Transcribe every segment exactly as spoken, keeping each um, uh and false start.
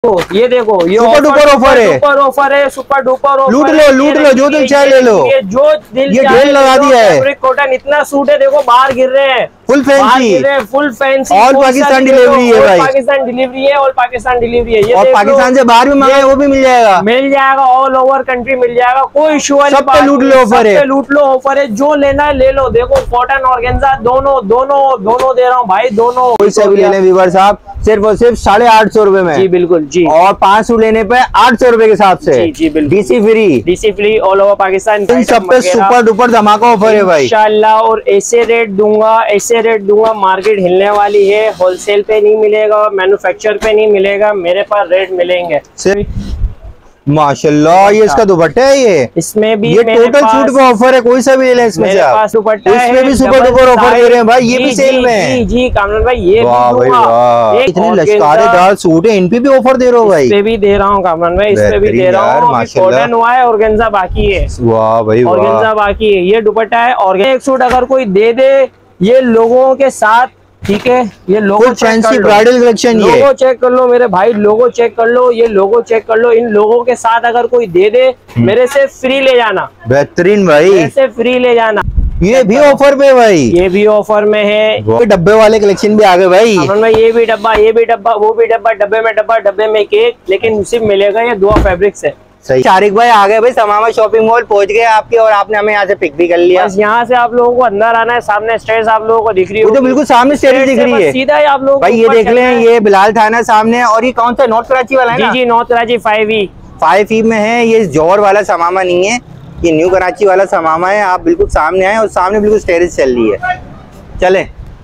ये देखो, ये सुपर डुपर ऑफर है, सुपर ऑफर है, सुपर डुपर ऑफर। लूट लो लूट लो, जो दिल चाहे ले लो। ये जो दिल ये ढेर लगा दिया है। फैब्रिक कॉटन इतना सूट है, देखो बाहर गिर रहे हैं, full fancy, full fancy, all Pakistan delivery है भाई, पाकिस्तान डिलीवरी है, और पाकिस्तान डिलीवरी है। ये और पाकिस्तान से बाहर भी मंगाए वो भी मिल जाएगा, मिल जाएगा, ऑल ओवर कंट्री मिल जाएगा, कोई इशू वाली सब पे लूट लो ऑफर है, लूट लो ऑफर है, जो लेना है ले लो। देखो कॉटन ऑर्गेन्जा दोनों दोनों दोनों दे रहा हूँ भाई, दोनों कोई सा भी ले लें व्यूअर साहब, सिर्फ और सिर्फ साढ़े आठ सौ रुपए में। जी बिल्कुल जी, और पांच सूट लेने पे आठ सौ रुपए के हिसाब से। जी जी बिल्कुल, DC free, DC free all over Pakistan. इन सब पे सुपर डुपर धमाका ऑफर है भाई इंशाल्लाह। और ऐसे रेट दूंगा, ऐसे रेट दूंगा, मार्केट हिलने वाली है। होलसेल पे नहीं मिलेगा, मैन्युफैक्चर पे नहीं मिलेगा, मेरे पास रेट मिलेंगे। माशाल्लाह, ये इसका दुपट्टा है, ये इसमें भी ये टोटल सूट का ऑफर है, कोई सा भी ले लें इसमें से आप। दुपट्टा है, इसमें भी सुपर डुपर ऑफर दे रहे हैं भाई, ये भी सेल में है। जी जी कामरान भाई, ये वाह भाई वाह, इतने लश्कारेदार सूट है, इन पे भी ऑफर दे रहे हो भाई। इस पे भी दे रहा हूँ कामरान भाई, इस पे भी दे रहा हूँ। कॉटन हुआ है, ऑर्गेन्जा बाकी है। वाह भाई वाह, ऑर्गेन्जा बाकी है। ये दुपट्टा है, और एक सूट अगर कोई दे दे ये लोगों के साथ, ठीक है, ये लोगो फैंसी ब्राइडल कलेक्शन, ये लोगो चेक कर लो मेरे भाई, लोगो चेक कर लो, ये लोगो चेक कर लो। इन लोगों के साथ अगर कोई दे दे, मेरे से फ्री ले जाना, बेहतरीन भाई, मेरे से फ्री ले जाना। ये भी ऑफर पे भाई, ये भी ऑफर में है। डब्बे वाले कलेक्शन भी आ गए भाई, भाई ये भी डब्बा, ये भी डब्बा, वो भी डब्बा, डब्बे में डब्बा, डब्बे में केक, लेकिन सिर्फ मिलेगा ये दुआ फैब्रिक से। सही। शारिक भाई आ गए भाई, समामा शॉपिंग मॉल पहुंच गए आपके, और आपने हमें यहाँ से पिक भी कर लिया। बस यहाँ से आप लोगों को अंदर आना है, सामने स्टेज आप लोगों को दिख रही है, तो बिल्कुल सामने स्टेज दिख रही है, सीधा ही आप लोग भाई ये देख लें, ये बिलाल थाना सामने। और ये कौन सा, नॉर्थ कराची वाला है ना? जी जी North Karachi five E five E में है ये, जौहर वाला समामा नहीं है, ये न्यू कराची वाला समामा है। आप बिल्कुल सामने आए, और सामने बिल्कुल स्टेज चल रही है। चले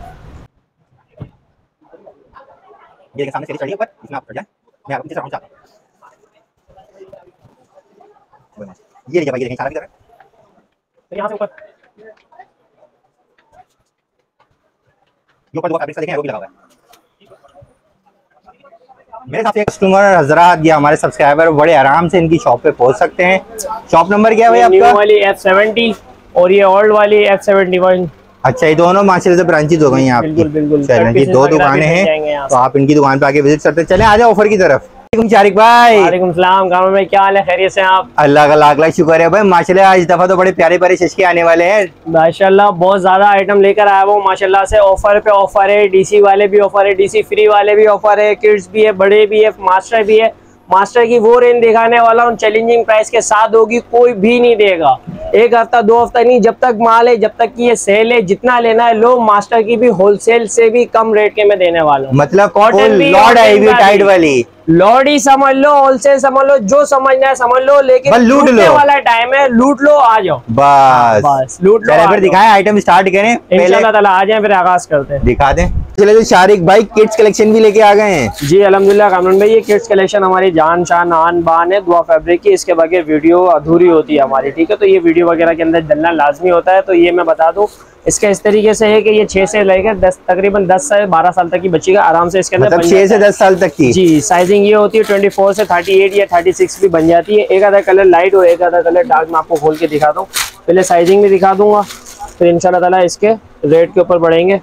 ये सामने स्टेज चल रही है ऊपर, इसमें आप चढ़ जाए, मैं आपको पीछे पहुंचाता हूं। ये देखिए भाई, ये देखिए सारा किधर है, तो यहाँ से ऊपर ये ऊपर दो फैब्रिक का देखें, वो भी लगा हुआ है। मेरे हिसाब से कस्टमर हजरात या हमारे सब्सक्राइबर बड़े आराम से इनकी शॉप पे पहुंच सकते हैं। शॉप नंबर क्या है भाई आपका? न्यू वाली एफ सेवेंटी और ये ओल्ड वाली एफ सेवेंटी वन। अच्छा, ये दोनों माशाल्लाह से ब्रांचेज हो गई हैं आपकी। बिल्कुल बिल्कुल, चलें, ये दो दुकानें हैं, तो आप इनकी दुकान पे आके विजिट करते हैं। चलें आ जाओ ऑफर की तरफ। शारिक भाई वालेकुम सलाम, कामरान भाई क्या हाल है, खैरियत से आप? अल्लाह का लाख लाख शुक्र है भाई, माशाल्लाह आज दफा तो बड़े प्यारे प्यारे शशके आने वाले हैं। माशाल्लाह बहुत ज्यादा आइटम लेकर आया वो माशाल्लाह से, ऑफर पे ऑफर है, डीसी वाले भी ऑफर है, डीसी फ्री वाले भी ऑफर है, किड्स भी है, बड़े भी है, मास्टर भी है। मास्टर की वो रेंज दिखाने वाला हूँ चैलेंजिंग प्राइस के साथ होगी, कोई भी नहीं देगा। एक हफ्ता दो हफ्ता नहीं, जब तक माल है, जब तक की ये सेल है, जितना लेना है लो। मास्टर की भी होलसेल से भी कम रेट के मैं देने वाला हूँ। मतलब कॉटन भी लॉर्ड आई टाइट वाली, लॉर्ड ही समझ लो, होलसेल समझ लो, जो समझना है समझ लो, लेकिन लूट लो वाला टाइम है, लूट लो, आ जाओ बस बस लूट लो। फिर दिखाएं, आइटम स्टार्ट करें, इंशाल्लाह ताला आ जाए, फिर आगाज करते हैं, दिखा दें। चले तो शारिक भाई किड्स कलेक्शन भी लेके आ गए हैं। जी अल्हम्दुलिल्लाह कामरान भाई, ये किड्स कलेक्शन हमारी जान शान आन बान है, दुआ फैब्रिक की। इसके बगैर वीडियो अधूरी होती है हमारी, ठीक है। तो ये वीडियो वगैरह के अंदर डलना लाजमी होता है। तो ये मैं बता दूं, इसका इस तरीके से है कि ये छह से लेकर दस तकरीबन दस से बारह साल तक की बच्ची का आराम से इसके अंदर मतलब छह से दस साल तक की। जी साइजिंग ये होती है ट्वेंटी फोर से थर्टी एट या थर्टी सिक्स भी बन जाती है। एक आधा कलर लाइट और एक आधा कलर डार्क मैं आपको खोल के दिखा दूँ। पहले साइजिंग भी दिखा दूंगा, फिर इंशाल्लाह ताला इसके रेट के ऊपर बढ़ेंगे।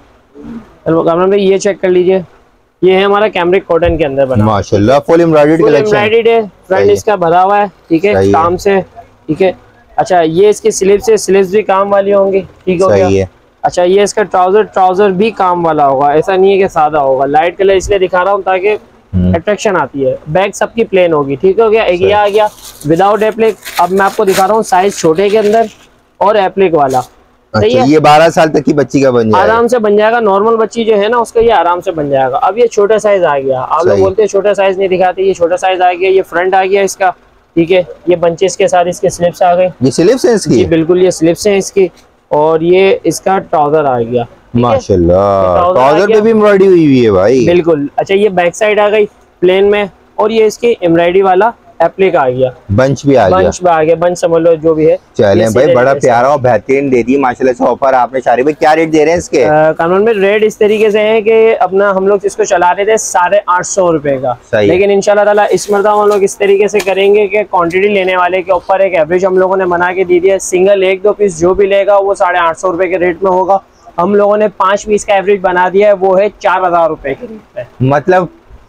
कामरान भाई ये चेक कर लीजिए, ये है हमारा कैमरिक कॉटन के अंदर बना, माशाल्लाह फुल एम्ब्रॉयडर्ड कलेक्शन, एम्ब्रॉयडर्ड है, फ्रंट इसका भरा हुआ है, ठीक है, काम से, ठीक है। अच्छा ये इसकी स्लीव्स है, स्लीव्स भी काम वाली होंगी, ठीक हो गया। अच्छा ये इसका ट्राउजर, ट्राउजर भी काम वाला होगा, ऐसा नहीं है कि सादा होगा। लाइट कलर इसलिए दिखा रहा हूँ ताकि अट्रैक्शन आती है। बैक सबकी प्लेन होगी, ठीक हो गया। एक ये आ गया विदाउट एप्लिक। अब मैं आपको दिखा रहा हूँ साइज छोटे के अंदर और एप्लिक वाला। अच्छा, ये बारह साल तक की बच्ची का बन जाएगा, आराम से बन जाएगा। नॉर्मल बच्ची जो है ना उसका ये आराम से बन जाएगा। अब ये छोटा साइज आ गया, आप लोग बोलते हैं छोटा साइज नहीं दिखाते, ये छोटा साइज आ गया। ये फ्रंट आ गया इसका, ठीक है। ये बंचेस के साथ इसके स्लिप्स आ गए, ये स्लिप्स हैं इसकी, जी बिल्कुल ये स्लिप्स हैं इसकी। और ये इसका ट्राउजर आ गया, माशाल्लाह ट्राउजर पे भी एम्ब्रॉयडरी हुई हुई है भाई, बिल्कुल। अच्छा ये बैक साइड आ गई प्लेन में, और ये इसकी एम्ब्रॉयडरी वाला एप्लिक आ गया, बंच भी आ गया, बंच भी आ गया, बंच समझ लो जो भी है। चलें भाई, बड़ा प्यारा और बेहतरीन दे दी माशाल्लाह से ऑफर आपने। शारिक भाई क्या रेट दे रहे हैं इसके? कानून में रेट इस तरीके से है कि अपना हम लोग इसको चला रहे थे साढ़े आठ सौ रुपए का, लेकिन इंशाल्लाह ताला इस मरतबा हम लोग इस तरीके से करेंगे कि क्वांटिटी लेने वाले के ऊपर एक एवरेज हम लोगों ने बना के दी दिया। सिंगल एक दो पीस जो भी लेगा वो साढ़े आठ सौ रुपए के रेट में होगा। हम लोगों ने पांच पीस का एवरेज बना दिया है, वो है चार हजार रुपए के रेट पे। मतलब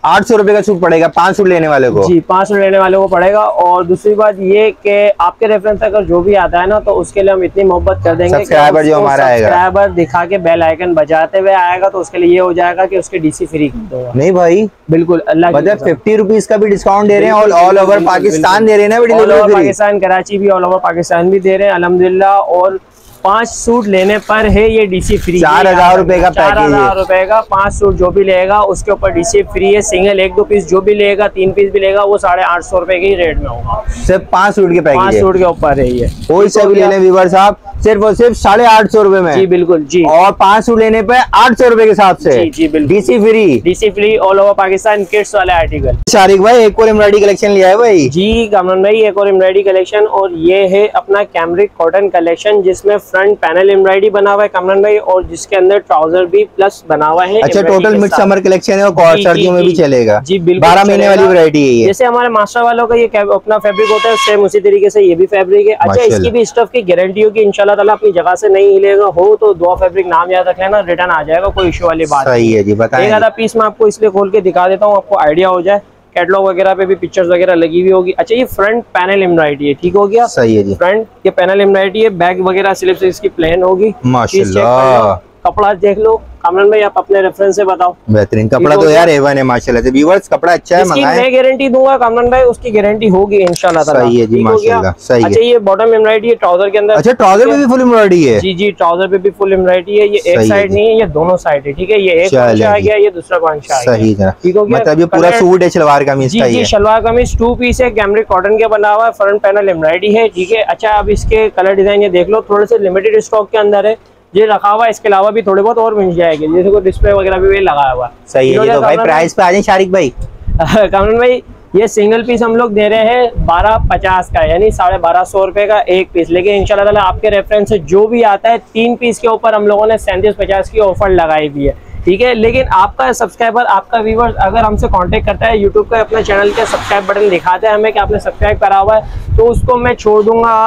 आठ सौ रुपए का सूट पड़ेगा पांच सूट लेने वाले को। जी पांच सूट लेने वाले को पड़ेगा। और दूसरी बात ये कि आपके रेफरेंस अगर जो भी आता है ना तो उसके लिए हम इतनी मोहब्बत कर देंगे, सब्सक्राइबर जो हमारा आएगा, सब्सक्राइबर दिखा के बेल आइकन बजाते हुए आएगा तो उसके लिए ये हो जाएगा कि उसके डीसी फ्री कर दूंगा। नहीं भाई बिल्कुल, अल्लाह मतलब फिफ्टी रुपीज का भी डिस्काउंट दे रहे हैं और ऑल ओवर पाकिस्तान दे रहे हैं, ऑल ओवर पाकिस्तान, कराची भी ऑल ओवर पाकिस्तान भी दे रहे हैं अल्हम्दुलिल्लाह। और पांच सूट लेने पर है ये डीसी फ्री, चार हजार रुपए का चार हजार रुपए का पांच सूट जो भी लेगा उसके ऊपर डीसी फ्री है। सिंगल एक दो पीस जो भी लेगा, तीन पीस भी लेगा, वो साढ़े आठ सौ रुपए के रेट में होगा। सिर्फ पांच सूट के पैकेज, पांच सूट के ऊपर है ये। कोई सा भी ले लें व्यूअर्स आप, सिर्फ और सिर्फ साढ़े आठ सौ रुपए में। जी बिल्कुल जी। और पांच सूट लेने पे आठ सौ रुपए के हिसाब से जी जी बिल्कुल DC free, DC free all over Pakistan kids वाले आर्टिकल। शारिक भाई एक और एम्ब्रॉयडरी कलेक्शन लिया है भाई। जी कामरान भाई एक और एम्ब्रॉयडरी कलेक्शन, और ये है अपना कैमरिक कॉटन कलेक्शन जिसमें फ्रंट पैनल एम्ब्रॉयडरी बना हुआ है कामरान भाई, और जिसके अंदर ट्राउजर भी प्लस बना हुआ है। अच्छा टोटल मिड समर कलेक्शन है और सर्दियों में भी चलेगा। जी बिल्कुल, बारह महीने वाली वैरायटी है ये। जैसे हमारे मास्टर वालों का ये अपना फैब्रिक होता है सेम उसी तरीके से ये भी फैब्रिक है। अच्छा इसकी भी स्टफ की गारंटी होगी इंशाल्लाह ताला, अपनी जगह से नहीं हिलेगा। हो तो दो फैब्रिक नाम याद रख लेना, रिटर्न आ जाएगा, कोई इश्यू वाली बात सही है जी। बताएं, एक आधा पीस मैं आपको इसलिए खोल के दिखा देता हूँ, आपको आइडिया हो जाए। कैटलॉग वगैरह पे भी पिक्चर्स वगैरह लगी हुई होगी। अच्छा ये फ्रंट पैनल एम्ब्रॉयडरी है, ठीक हो गया। सही है जी। फ्रंट ये पैनल एम्ब्रॉयडरी है, बैक वगैरह स्लिप से इसकी प्लेन होगी। माशाल्लाह कपड़ा देख लो कामरान भाई, आप अपने रेफरेंस से बताओ। बेहतरीन कपड़ा तो यार एवन है माशाल्लाह से। व्यूअर्स कपड़ा अच्छा है, मंगाएं। मैं गारंटी दूंगा कामरान भाई, उसकी गारंटी होगी इंशाल्लाह ताला। सही है जी माशाल्लाह। सही है। अच्छा ये बॉटम एम्ब्रॉयडरी है ट्राउजर के अंदर। अच्छा ट्राउजर पे भी फुल एम्ब्रॉयडरी है। जी जी ट्राउजर पे भी फुल एम्ब्रॉयडरी है। ये एक साइड नहीं है, ये दोनों साइड है, ठीक है। ये एक पांच आ गया, ये दूसरा पांच आ गया। सही है, ठीक हो गया। मतलब ये पूरा सूट है सलवार कमीज का। जी जी शलवार कमीज टू पीस है, कैमरिक कॉटन के बना हुआ है, फ्रंट पैनल एम्ब्रॉयडरी है, ठीक है। अच्छा अब इसके कलर डिजाइन ये देख लो, थोड़े से लिमिटेड स्टॉक के अंदर है ये रखा हुआ है, इसके अलावा भी थोड़े बहुत और मिल जाएंगे, जैसे कोई डिस्प्ले वगैरह भी लगाया हुआ है। सही है। तो भाई प्राइस पे आ जाए शारिक भाई। कामरान भाई ये सिंगल पीस हम लोग दे रहे हैं बारह पचास का, यानी साढ़े बारह सौ रुपए का एक पीस। लेकिन इंशाल्लाह ताला आपके रेफरेंस से जो भी आता है तीन पीस के ऊपर हम लोगों ने सैंतीस पचास की ऑफर लगाई हुई है, ठीक है। लेकिन आपका सब्सक्राइबर, आपका व्यूअर अगर हमसे कांटेक्ट करता है यूट्यूब पे, अपने चैनल के सब्सक्राइब बटन दिखाते हैं हमें कि आपने सब्सक्राइब करा हुआ है, तो उसको मैं छोड़ दूंगा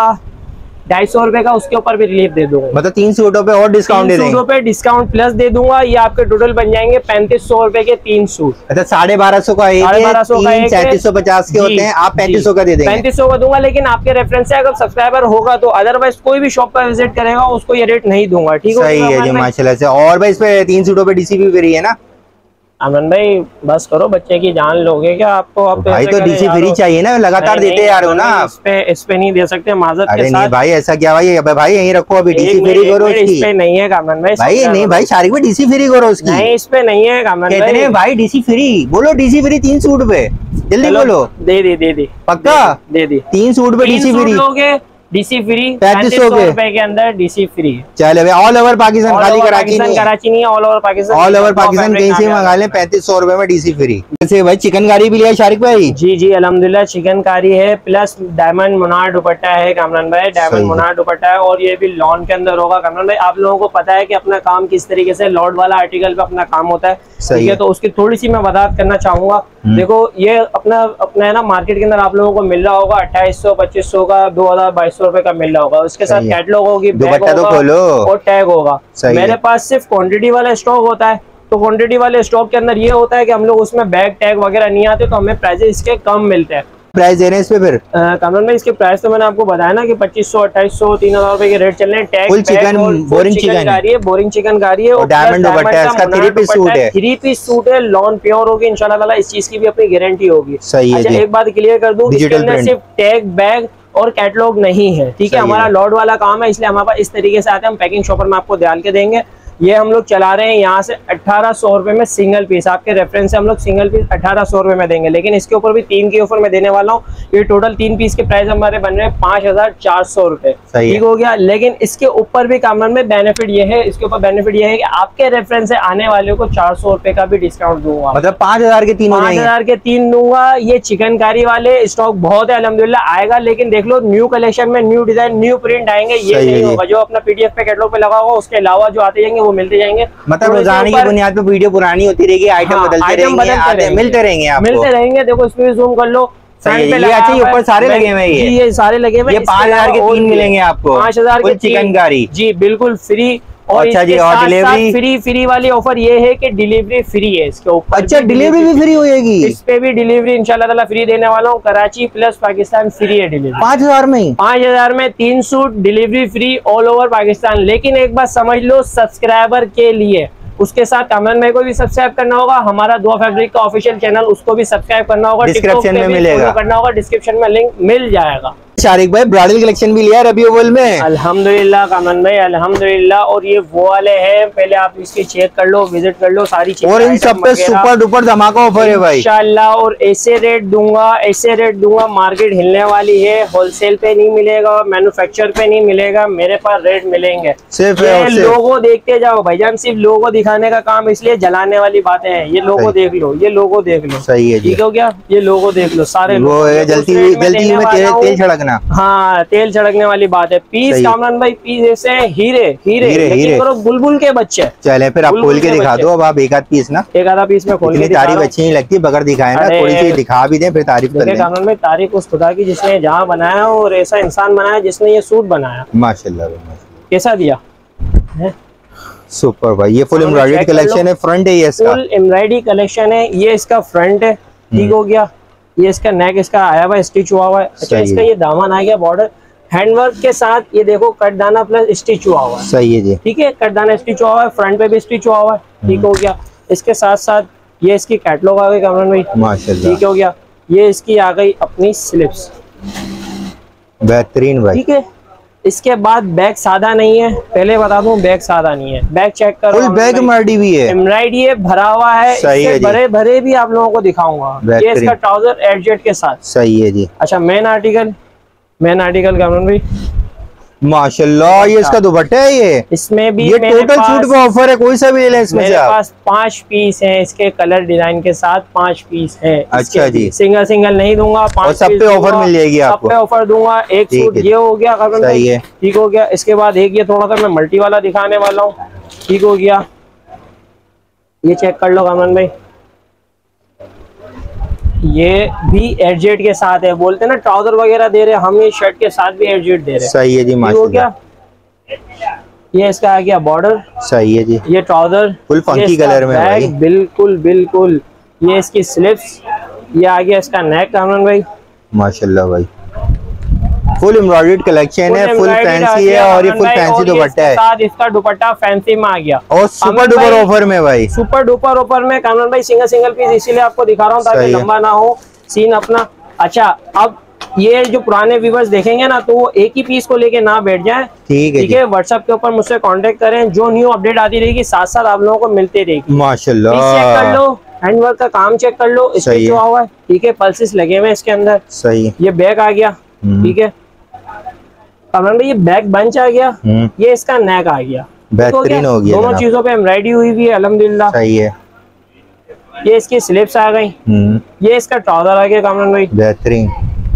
ढाई सौ रुपए का, उसके ऊपर भी रिलीफ दे दूंगा। मतलब तीन सूटों पे और डिस्काउंट दे देंगे। सूटों पे डिस्काउंट प्लस दे दूंगा। ये आपके टोटल बन जाएंगे पैंतीस सौ रुपए के तीन सूट। अच्छा साढ़े बारह सौ का एक, साढ़े बारह सौ का एक, सैंतीस सौ पचास के होते हैं, आप पैंतीस सौ का दे देंगे। पैंतीस सौ का दूंगा, लेकिन आपके रेफरेंस से अगर सब्सक्राइबर होगा तो, अदरवाइज कोई भी शॉप पर विजिट करेगा उसको ये रेट नहीं दूंगा, ठीक है। सही है जी माशाल्लाह से। और भाई इस पे तीन सूटों पे डीसी भी फ्री है ना। अमन भाई बस करो, बच्चे की जान लोगे क्या आपको? आप भाई तो डीसी फ्री चाहिए ना, लगातार देते यार हो ना। इस पे इस पे नहीं दे सकते माजरत के साथ। अरे नहीं भाई ऐसा क्या भाई, अब भाई यहीं रखो, अभी डीसी फ्री करो उसकी। इस पे नहीं है कामरान भाई। भाई नहीं भाई शारिक भाई डीसी फ्री करो उसकी। नहीं इस पे नहीं है कामरान भाई। कहते हैं भाई डीसी फ्री, बोलो डीसी फ्री तीन सूट पे, जल्दी बोलो। दे दी दे दी पक्का दे दी। तीन सूट पे डीसी फ्री लोगे, डीसी फ्री पैंतीस सौ रुपए के अंदर डीसी फ्री। चले भाई ऑल ओवर पाकिस्तान, खाली कराची नहीं, कराची नहीं है, all over Pakistan. All over Pakistan कहीं से मंगा लें, पैंतीस सौ रुपए में डीसी फ्री। जैसे भाई चिकनकारी भी लिया शारिक भाई। जी जी अल्हम्दुलिल्लाह चिकनकारी है, प्लस डायमंड मुनार दुपट्टा है कामरान भाई, डायमंड मुनार दुपट्टा है, और ये भी लॉन के अंदर होगा कामरान भाई। आप लोगों को पता है कि अपना काम किस तरीके से लॉर्ड वाला आर्टिकल पे अपना काम होता है, ठीक है। तो उसकी थोड़ी सी मैं वजाहत करना चाहूंगा। देखो ये अपना अपना है ना, मार्केट के अंदर आप लोगों को मिल रहा होगा अट्ठाईस सौ पच्चीस सौ का, दो हजार बाईस सौ रुपए का मिल रहा होगा। उसके साथ कैटलॉग होगी, बैग तो खोलो और टैग होगा। मेरे पास सिर्फ क्वांटिटी वाला स्टॉक होता है, तो क्वांटिटी वाले स्टॉक के अंदर ये होता है कि हम लोग उसमें बैग टैग वगैरह नहीं आते, तो हमें प्राइस इसके कम मिलते हैं। प्राइस दे रहे हैं इस पे फिर कामरान भाई? इसके प्राइस तो मैंने आपको बताया ना कि पच्चीस सौ अट्ठाईस सौ तीन हजार रुपए के रेट चल रहे हैं। Tag full chikan, boring chikan है, बोरिंग चिकनकारी है, और डायमंड दुपट्टा है, इसका थ्री पीस सूट है, थ्री पीस सूट है, लॉन प्योर होगी इंशाल्लाह ताला। इस चीज की भी अपनी गारंटी होगी। सही है। अच्छा एक बात क्लियर कर दूं, इसके अंदर सिर्फ टैग बैग और कैटलॉग नहीं है, ठीक है। हमारा लॉर्ड वाला काम है, इसलिए हमारे पास इस तरीके से आते हैं। हम पैकिंग शॉपर में आपको डाल के देंगे। ये हम लोग चला रहे हैं यहाँ से अठारह सौ रुपए में सिंगल पीस, आपके रेफरेंस से हम लोग सिंगल पीस अठारह सौ रुपए में देंगे, लेकिन इसके ऊपर भी तीन की ऑफर में देने वाला हूँ। ये टोटल तीन पीस के प्राइस हमारे बन रहे हैं पांच हजार चार सौ रुपए, ठीक हो गया। लेकिन इसके ऊपर भी कामरान में बेनिफिट ये है, इसके ऊपर बेनिफिट ये है कि आपके रेफरेंस से आने वाले को चार सौ रुपए का भी डिस्काउंट दूंगा, मतलब पांच हजार के तीन पांच हजार के तीन दूंगा। ये चिकनकारी वाले स्टॉक बहुत है अल्हम्दुलिल्लाह, आएगा। लेकिन देख लो न्यू कलेक्शन में न्यू डिजाइन न्यू प्रिंट आएंगे, ये नहीं होगा जो अपना पीडीएफ पे कैटलॉग पे लगा होगा, उसके अलावा जो आते जाएंगे वो मिलते जाएंगे। मतलब रोजाना की बुनियाद पे वीडियो पुरानी होती रहेगी, आइटम हाँ, बदलते आइटम रहेंगे, रहेंगे, मिलते रहेंगे आपको, मिलते रहेंगे। देखो इसमें भी जूम कर लो, ये अच्छा ऊपर सारे लगे हुए हैं, ये सारे लगे हुए। ये पाँच हजार के तीन मिलेंगे आपको, पाँच हजार के चिकनकारी। जी बिल्कुल फ्री, और अच्छा जी, इसके और साथ डिलीवरी फ्री फ्री वाली ऑफर ये है कि डिलीवरी फ्री है इसके ऊपर। अच्छा, डिलीवरी भी फ्री होगी इस पे भी डिलीवरी इंशाल्लाह ताला फ्री देने वाला हूँ। कराची प्लस पाकिस्तान फ्री है डिलीवरी। पाँच हजार में ही पाँच हजार में तीन suit delivery free all over Pakistan. लेकिन एक बात समझ लो, सब्सक्राइबर के लिए, उसके साथ कामरान भाई को भी सब्सक्राइब करना होगा, हमारा दुआ फैब्रिक का ऑफिशियल चैनल उसको भी सब्सक्राइब करना होगा, डिस्क्रिप्शन में मिलेगा, करना होगा, डिस्क्रिप्शन में लिंक मिल जाएगा। शारिक भाई ब्राइडल कलेक्शन भी लिया रबी अव्वल में। अल्हम्दुलिल्लाह कामरान भाई, अल्हम्दुलिल्लाह। और ये वो वाले हैं, पहले आप इसकी चेक कर लो, विजिट कर लो सारी चीजें। और इन सब पे सुपर डुपर धमाका ऑफर है भाई इंशाल्लाह। और ऐसे रेट दूंगा, ऐसे रेट दूंगा, मार्केट हिलने वाली है। होलसेल पे नहीं मिलेगा, मैन्युफैक्चर पे नहीं मिलेगा, मेरे पास रेट मिलेंगे। सिर्फ ये लोगो देखते जाओ भाईजान, सिर्फ लोगो दिखाने का काम, इसलिए जलाने वाली बातें हैं। ये लोगो देख लो, ये लोगो देख लो, सही है जी। ठीक हो गया, ये लोगो देख लो सारे वो जल्दी जल्दी में तेल छिड़कना, हाँ तेल छिड़कने वाली बात है। पीस कामरान भाई, पीस ऐसे हीरे हीरे हीरे करो, बुलबुल के बच्चे। चले फिर आप खोल के दिखा दो। अब आप एक आध पीस ना, एक आधा पीस में खोल के तारीफ अच्छी नहीं लगती, बगैर दिखाए ना थोड़ी सी दिखा भी दें, फिर तारीफ कर लें। कामरान भाई तारीफ उस खुदा की जिसने जहाँ बनाया और ऐसा इंसान बनाया जिसने ये सूट बनाया। माशाल्लाह कैसा दिया है? सुपर भाई। ये फुल एम्ब्रॉयडरी कलेक्शन है, फ्रंट है ये इसका, फुल एम्ब्रॉयडरी कलेक्शन है। ये इसका फ्रंट है, ठीक हो गया। ये इसका नेक इसका आया हुआ, स्टिच हुआ हुआ है। अच्छा, इसका ये दामन आ गया बॉर्डर हैंडवर्क के साथ, ये देखो कटदाना प्लस स्टिच हुआ हुआ है। सही है जी, ठीक है, कटदाना स्टिच हुआ हुआ है, फ्रंट पे भी स्टिच हुआ हुआ है, ठीक हो गया। इसके साथ साथ ये इसकी कैटलॉग आ गई कामरान भाई, माशाल्लाह, ठीक हो गया। ये इसकी आ गई अपनी स्लिप्स, बेहतरीन भाई, ठीक है। इसके बाद बैग सादा नहीं है, पहले बता दूं बैग सादा नहीं है। बैग चेक करो, फुल बैग एम्ब्रॉयडरी भी है, एम्ब्रॉयडरी है, भरा हुआ है। सही है जी, भरे भरे भी आप लोगों को दिखाऊंगा। ये इसका ट्राउजर एडजेट के साथ, सही है जी। अच्छा, main article, main article Kamran भाई माशाल्लाह, ये इसका दुपट्टा है। ये इसमें भी ये टोटल सूट का ऑफर है, कोई सा भी ले लें इसमें से आप। मेरे पास पांच पीस हैं इसके कलर डिजाइन के साथ, पांच पीस हैं। अच्छा जी, सिंगल सिंगल नहीं दूंगा, पांच सब पे ऑफर मिल जाएगी आपको, सब पे ऑफर दूंगा। एक सूट ये हो गया, सही है, ठीक हो गया। इसके बाद एक ये थोड़ा सा मैं मल्टी वाला दिखाने वाला हूँ, ठीक हो गया। ये चेक कर लो कामरान भाई, ये भी एडजेट के साथ है। बोलते हैं ना ट्राउजर वगैरह दे रहे, हम ये शर्ट के साथ भी एडजेट दे रहे हैं। सही है जी, माशाल्लाह। ये इसका आ गया बॉर्डर, सही है जी। ये ट्राउजर फुल फंकी कलर में भाई, बिल्कुल बिल्कुल। ये इसकी स्लिप्स, ये आ गया इसका नेक कामरान भाई, माशाल्लाह भाई। फुल एम्ब्रॉयडर्ड कलेक्शन है, फुल फैंसी है, और ये फुल फैंसी दुपट्टा है, साथ इसका दुपट्टा फैंसी में आ गया, और सुपर डुपर ऑफर में भाई, सुपर डुपर ऑफर में कामरान भाई। सिंगल सिंगल पीस इसीलिए आपको दिखा रहा हूँ ताकि लंबा ना हो सीन अपना। अच्छा, अब ये जो पुराने व्यूवर्स देखेंगे ना, तो वो एक ही पीस को लेके ना बैठ जाए, ठीक है, ठीक है। व्हाट्सएप के ऊपर मुझसे कांटेक्ट करें, जो न्यू अपडेट आती रहेगी साथ साथ आप लोगों को मिलती रहेगी। माशाल्लाह, चेक कर लो, हैंडवर्क का काम चेक कर लो, स्टिच हुआ हुआ है, ठीक है, पल्सेस लगे हुए हैं इसके अंदर, सही। ये बैग आ गया, ठीक है कामरान भाई। ये बैक बंच आ गया, ये इसका नेक आ गया, बेहतरीन हो गया। दोनों चीजों पे एम्ब्रॉयडरी हुई भी है, अल्हम्दुलिल्लाह, सही है। ये इसकी स्लिप्स आ गई, ये इसका ट्राउजर आ गया कामरान भाई, बेहतरीन।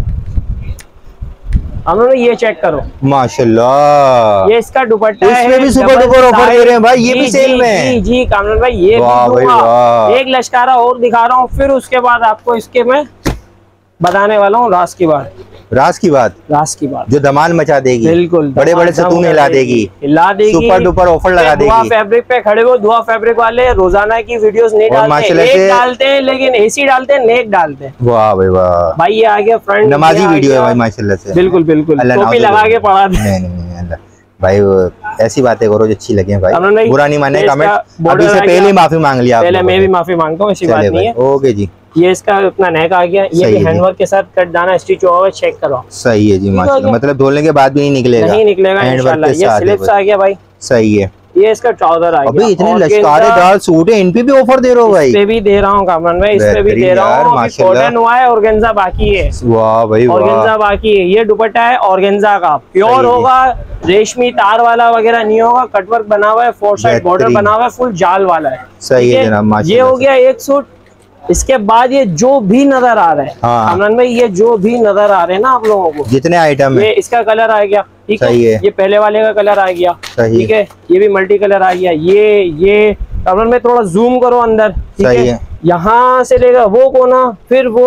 कामरान भाई ये चेक करो, माशाल्लाह। ये इसका दुपट्टा है, इसमें भी सुपर डुपर ऑफर दे रहे हैं भाई, ये भी सेल में है। जी जी कामरान भाई, ये भी एक लश्कारा और दिखा रहा हूँ, फिर उसके बाद आपको इसके मैं बताने वाला हूँ राज की बात, राज की बात, राज की बात जो धमाल मचा देगी, बिल्कुल बड़े बड़े सतून हिला देगी, हिला देगी, सुपर डुपर ऑफर लगा देगी। दुआ फैब्रिक पे खड़े हो, दुआ फैब्रिक वाले रोजाना की वीडियोस नहीं डालते, नेक डालते हैं, लेकिन एसी डालते हैं, नेक डालते हैं। वाह भाई वाह भाई, ये आ गया फ्रंट नमाजी वीडियो है भाई, माशाल्लाह से, बिल्कुल बिल्कुल, टोपी लगा के पढ़ा दे भाई। ऐसी बातें करो जो अच्छी लगे भाई, बुरा नहीं माने। कमेंट अभी से पहले माफी मांग लिया, पहले मैं भी माफी मांगता हूँ, ऐसी बात नहीं है। ओके जी, ये इसका अपना नेक आ गया, ये भी हैंडवर्क के साथ कट दाना स्टिच हुआ है, चेक करो, सही है जी माशाल्लाह। मतलब धोने के बाद भी नहीं निकलेगा, नहीं निकलेगा इंशाल्लाह। ये स्लिप्स आ गया भाई, सही है। ये इसका ट्राउजर आ गया। अभी इतने लश्कारेदार सूट है, इन पे भी ऑफर दे रहा हूँ भाई, इस पे भी दे रहा हूँ कामरान भाई, इस पे भी दे रहा हूँ। कॉटन हुआ है, ऑर्गेन्जा बाकी है। वाह भाई वाह, ऑर्गेन्जा बाकी है। ये दुपट्टा है ऑर्गेन्जा का, प्योर होगा, रेशमी तार वाला वगैरह नहीं होगा, कटवर्क बना हुआ है, फोर साइड बॉर्डर बना हुआ है, फुल जाल वाला है, सही है जनाब माशाल्लाह। ये हो गया एक सूट। इसके बाद ये जो भी नजर आ रहा है कामरान भाई, ये जो भी नजर आ रहे हैं ना आप लोगों को, जितने आइटम है, ये इसका कलर आ गया, ठीक है, ये पहले वाले का कलर आ गया, ठीक है, ये भी मल्टी कलर आ गया। ये ये कामरान भाई थोड़ा जूम करो अंदर, ठीक है, यहाँ से लेगा वो कोना, फिर वो,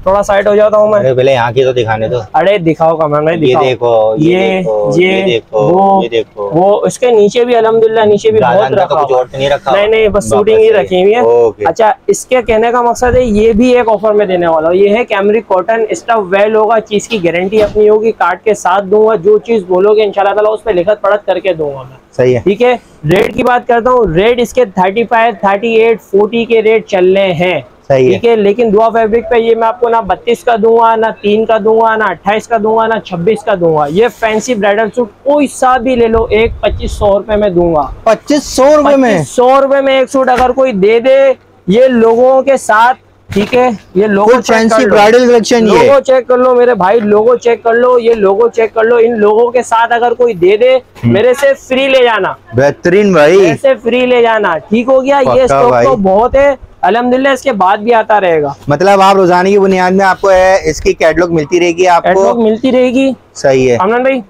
थोड़ा साइड हो जाता हूँ मैं। अरे पहले यहाँ की तो दिखाने दो। अरे दिखाओ कमर में, दिखाओ। ये देखो, ये, ये देखो, ये, ये देखो, वो ये देखो, वो इसके नीचे भी अल्हम्दुलिल्लाह नीचे भी बहुत रखा कुछ और तो नहीं रखा। नहीं नहीं बस शूटिंग ही रखी हुई है। अच्छा, इसके कहने का मकसद है ये भी एक ऑफर में देने वाला हूँ। ये है कैमरिक कॉटन, स्टफ वेल होगा, चीज की गारंटी अपनी होगी, काट के साथ दूंगा, जो चीज बोलोगे इंशाल्लाह ताला उस पर लिखत पढ़त करके दूंगा मैं। सही है, ठीक है। रेट की बात करता हूँ, रेट इसके thirty five thirty eight forty के रेट चल रहे हैं, ठीक है। लेकिन दुआ फैब्रिक पे ये मैं आपको ना बत्तीस का दूंगा, ना तीन का दूंगा, ना अट्ठाईस का दूंगा, ना छब्बीस का दूंगा। ये फैंसी ब्राइडल सूट कोई सा भी ले लो, एक पच्चीस सौ रुपए में दूंगा। पच्चीस सौ रुपए में सौ रुपए में एक सूट अगर कोई दे दे, ये लोगों के साथ, ठीक है। ये लोगो फैंसी ब्राइडल कलेक्शन, ये लोगो चेक कर लो मेरे भाई, लोगो चेक कर लो, ये लोगो चेक कर लो। इन लोगों के साथ अगर कोई दे दे, मेरे से फ्री ले जाना। बेहतरीन भाई, मेरे से फ्री ले जाना, ठीक हो गया। ये स्टॉक तो बहुत है अल्हम्दुलिल्लाह, इसके बाद भी आता रहेगा। मतलब आप रोजाना की बुनियाद में आपको है इसकी कैटलॉग मिलती रहेगी, आपको कैटलॉग मिलती रहेगी। सही है अमन भाई,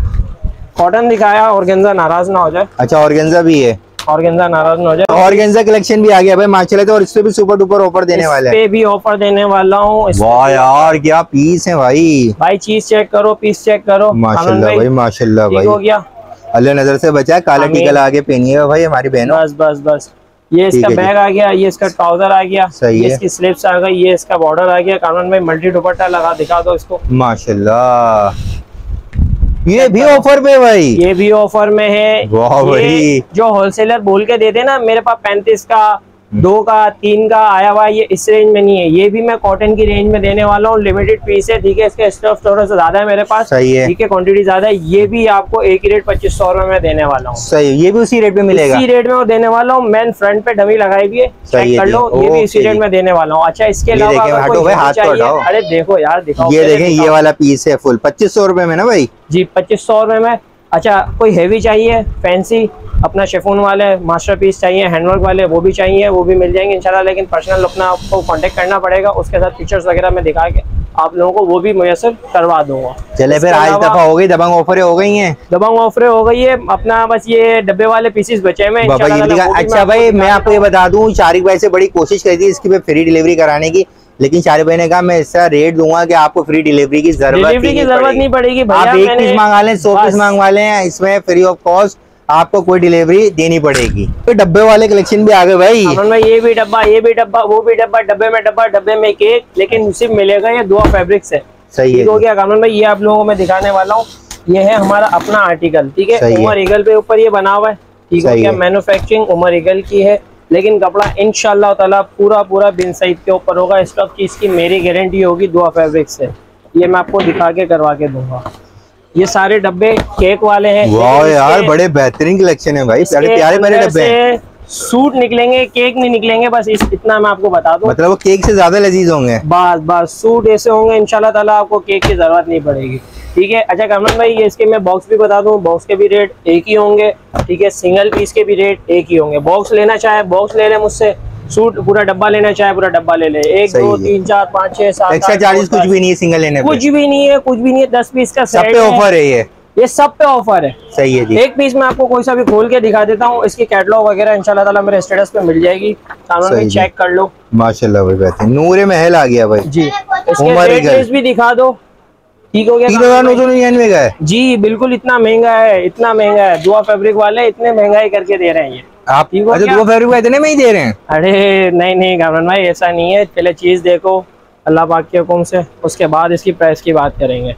कॉटन दिखाया, ऑर्गेन्जा नाराज ना हो जाए। अच्छा, ऑर्गेन्जा भी है, ऑर्गेन्जा नाराज ना हो जाए। ऑर्गेन्जा कलेक्शन भी आ गया भाई माशाल्लाह, तो और इसपे भी सुपर डुपर ऑफर देने वाले हैं। इस पे भी ऑफर देने वाला हूँ। वाह यार क्या पीस है भाई, भाई चीज चेक करो, पीस चेक करो। माशाल्लाह भाई, माशाल्लाह भाई, हो गया। अल्लाह नजर से बचाए, काला टीका लगा के पहनिए भाई हमारी बहनों। बस बस बस, ये इसका बैग आ गया, ये इसका ट्राउजर आ गया, सही है। इसकी स्लीव्स आ गई, ये इसका बॉर्डर आ गया। कानून में मल्टी दुपट्टा लगा, दिखा दो इसको। माशाल्लाह, ये भी ऑफर में भाई, ये भी ऑफर में है। वाह भाई, जो होलसेलर बोल के देते ना मेरे पास पैंतीस का, दो का, तीन का आया हुआ, ये इस रेंज में नहीं है। ये भी मैं कॉटन की रेंज में देने वाला हूँ, लिमिटेड पीस है, ठीक है। इसका स्टफ थोड़ा सा ज्यादा है मेरे पास, सही है, ठीक है, क्वांटिटी ज्यादा है। ये भी आपको एक ही रेट पच्चीस सौ रुपए में देने वाला हूँ। सही, ये भी उसी रेट में मिलेगा, इसी रेट में वो देने वाला हूँ। मैंने फ्रंट पे डमी लगाई भी है, चेक कर लो, ये भी इसी रेट में देने वाला हूँ। अच्छा, इसके अलावा अरे देखो यार, दिखाओ, ये देखें, ये वाला पीस है फुल पच्चीस सौ रुपए में ना भाई जी, पच्चीस सौ रुपए में। अच्छा, कोई हैवी चाहिए, फैंसी अपना शेफून वाले मास्टर पीस चाहिए, हैंडवर्क वाले, वो भी चाहिए, वो भी मिल जाएंगे इंशाल्लाह। लेकिन पर्सनल अपना आपको कांटेक्ट करना पड़ेगा, उसके साथ पिक्चर्स वगैरह में दिखा के आप लोगों को वो भी मुयसर करवा दूंगा। चले फिर, आज दफा हो गई, दबंग ऑफरें हो गई हैं, दबंग ऑफरें हो गई है। अपना बस ये डब्बे वाले पीसेस बचे हैं। अच्छा भाई, मैं आपको ये बता दूं, शारिक भाई से बड़ी कोशिश करी थी इसकी फ्री डिलीवरी कराने की, लेकिन शारिक भाई ने कहा मैं इसका रेट दूंगा कि आपको फ्री डिलीवरी की जरूरत डिलीवरी की जरूरत नहीं पड़ेगी। आप एक पीस मंगा लें, सौ पीस मंगवा लें, इसमें फ्री ऑफ कॉस्ट आपको कोई डिलीवरी देनी पड़ेगी। तो डब्बे वाले कलेक्शन भी आ गए भाई, भाई ये भी डब्बा, ये भी डब्बा, वो भी डब्बा, डब्बे में डब्बा, डब्बे में केक, लेकिन सिर्फ मिलेगा ये दुआ फैब्रिक से। सही है, हो गया कानून भाई। ये आप लोगों को मैं दिखाने वाला हूँ, ये है हमारा अपना आर्टिकल, ठीक है। उमर ईगल पे ऊपर ये बना हुआ है, ठीक है। मैन्युफैक्चरिंग उमर ईगल की है, लेकिन कपड़ा इंशाल्लाह ताला पूरा पूरा बिन सईद के ऊपर होगा। स्टफ की इसकी मेरी गारंटी होगी दुआ फैब्रिक से। ये मैं आपको दिखा के करवा के दूंगा। ये सारे डब्बे केक वाले हैं। वाह यार, बड़े बेहतरीन कलेक्शन है भाई, प्यारे प्यारे मेरे डब्बे हैं। सूट निकलेंगे, केक नहीं निकलेंगे, बस इस इतना मैं आपको बता दूं। मतलब वो केक से ज्यादा लजीज होंगे। बस बस, सूट ऐसे होंगे इंशाल्लाह ताला, आपको केक की जरूरत नहीं पड़ेगी, ठीक है। अच्छा कमल भाई, ये इसके मैं बॉक्स भी बता दूं, बॉक्स के भी रेट एक ही होंगे, ठीक है। सिंगल पीस के भी रेट एक ही होंगे। बॉक्स लेना चाहे बॉक्स ले ले मुझसे, सूट पूरा डब्बा लेना चाहे पूरा डब्बा ले ले। एक दो तीन चार पाँच छह सात एक्स्ट्रा चार्जेस कुछ भी नहीं है सिंगल लेने पे, कुछ भी नहीं है, कुछ भी नहीं है। दस पीस का सब पे ऑफर है, ये ये सब पे ऑफर है। सही है जी। एक पीस में आपको कोई सा भी खोल के दिखा देता हूँ, इसकी कैटलॉग वगैरह इंशाल्लाह ताला मेरे स्टेटस पे मिल जाएगी, कानून में चेक कर लो। माशाल्लाह भाई, बेहतरीन, नूरे महल आ गया भाई जी। इसके रेट लिस्ट भी दिखा दो, ठीक हो गया। तीन हजार नौ सौ निन्यानवे का है जी, बिल्कुल इतना महंगा है, इतना महंगा है। दुआ फैब्रिक वाले इतने महंगाई करके दे रहे हैं ये आप। अच्छा, दुआ फैब्रिक वाले इतने में ही दे रहे हैं? अरे नहीं नहीं कामरान भाई, ऐसा नहीं है। पहले चीज देखो अल्लाह पाक के हुक्म से, उसके बाद इसकी प्राइस की बात करेंगे।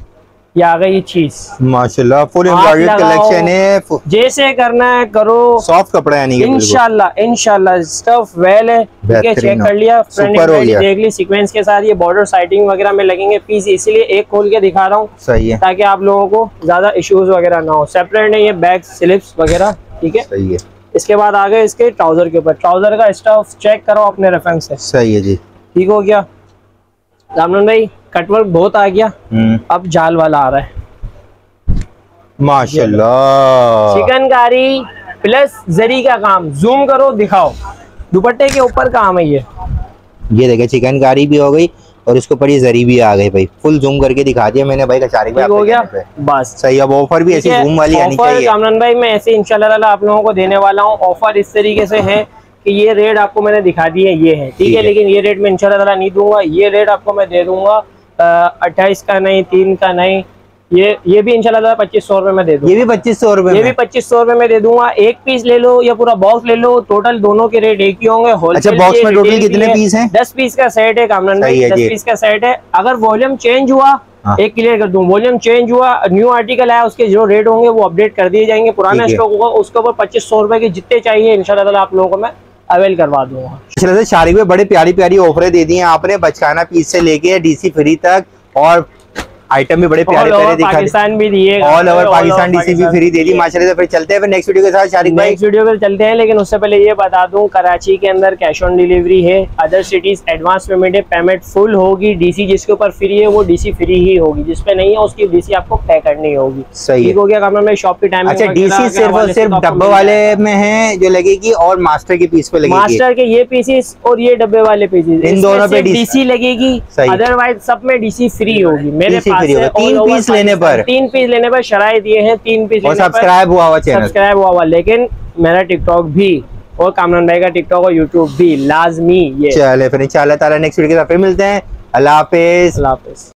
ये आ गई चीज, माशाल्लाह फुल एम्ब्रॉयडर्ड कलेक्शन है, जैसे करना है करो, सॉफ्ट कपड़ा है इंशाल्लाह इंशाल्लाह। स्टफ वेल है, ठीक है, चेक कर लिया, फ्रंट देख ली सीक्वेंस के साथ। ये बॉर्डर साइटिंग वगैरह में लगेंगे पीस, इसलिए एक खोल के दिखा रहा हूँ, सही है, ताकि आप लोगों को ज्यादा इश्यूज वगैरह ना हो। सेपरेट है ये बैक स्लिप्स वगैरह, ठीक है, सही है। इसके बाद आ गए इसके ट्राउजर के ऊपर, ट्राउजर का स्टफ चेक करो अपने रेफरेंस से, सही है जी, ठीक हो गया। रामन भाई कटवर्क बहुत आ गया, अब जाल वाला आ रहा है माशाल्लाह। चिकनकारी प्लस जरी का काम, जूम करो दिखाओ, दुपट्टे के ऊपर काम है ये। ये देखिए चिकनकारी भी हो गई और इसके ऊपर ये जरी भी आ गई भाई, फुल जूम करके दिखा दिया मैंने भाई। कचारी में हो गया बस, सही। अब ऑफर भी ऐसी जूम वाली आनी चाहिए। कामरान भाई मैं ऐसे इंशाल्लाह ताला आप लोगों को देने वाला हूँ। ऑफर इस तरीके से है कि ये रेट आपको मैंने दिखा दिए ये है, ठीक है, लेकिन ये रेट मैं इंशाल्लाह ताला नहीं दूंगा। ये रेट आपको मैं दे दूंगा अट्ठाईस का नहीं, तीन का नहीं, ये ये भी इंशाल्लाह ताला पच्चीस सौ रुपए में दे दूंगा। ये भी पच्चीस सौ रुपए ये भी पच्चीस सौ रुपए में दे दूंगा। एक पीस ले लो या पूरा बॉक्स ले लो, टोटल दोनों के रेट एक ही होंगे। अच्छा, बॉक्स में टोटल कितने पीस हैं? दस पीस का सेट है कामरान भाई, दस पीस का सेट है। अगर वॉल्यूम चेंज हुआ, हाँ। एक क्लियर कर दूं, वॉल्यूम चेंज हुआ, न्यू आर्टिकल आया, उसके जो रेट होंगे वो अपडेट कर दिए जाएंगे। पुराना स्टॉक होगा उसके ऊपर पच्चीस सौ रुपए के जितने चाहिए इंशाल्लाह ताला आप लोगों को मैं अवेल करवा दूंगा। चलो शारिक में बड़े प्यारी प्यारी ऑफरें दे दी हैं आपने, बचकाना पीस से लेके डीसी फ्री तक, और आइटम भी बड़े प्यारे प्यारे दिखा पाकिस्तान भी दिए, ऑल ओवर पाकिस्तान डीसी भी फ्री दे दी माशाल्लाह। फिर चलते हैं फिर नेक्स्ट वीडियो के साथ शारिक भाई, नेक्स्ट वीडियो पे चलते हैं। लेकिन उससे पहले ये बता दूं, कराची के अंदर कैश ऑन डिलीवरी है, अदर सिटीज एडवांस पेमेंट है, पेमेंट फुल होगी। डीसी जिसके ऊपर फ्री है वो डीसी फ्री ही होगी, जिसपे नहीं है उसकी डीसी आपको पे करनी होगी। सही ठीक हो गया काम में शॉप की टाइम। अच्छा, डीसी सिर्फ और सिर्फ डब्बे वाले में है जो लगेगी, और मास्टर के पीस पे लगेगी। मास्टर के ये पीसेस और ये डब्बे वाले पीसेस, इन दोनों पे डीसी लगेगी, अदरवाइज सब में डीसी फ्री होगी। मेरे पास तीन पीस लेने पर तीन पीस लेने पर शराइत ये है, तीन पीस लेने पर सब्सक्राइब हुआ हुआ चैनल, सब्सक्राइब हुआ हुआ। लेकिन मेरा टिकटॉक भी और कामरान भाई का टिकटॉक और यूट्यूब भी लाजमी। ये चले फिर इंशाल्लाह ताला नेक्स्ट वीडियो के साथ फिर मिलते हैं। अल्लाह हाफिज। अल्लाह हाफिज।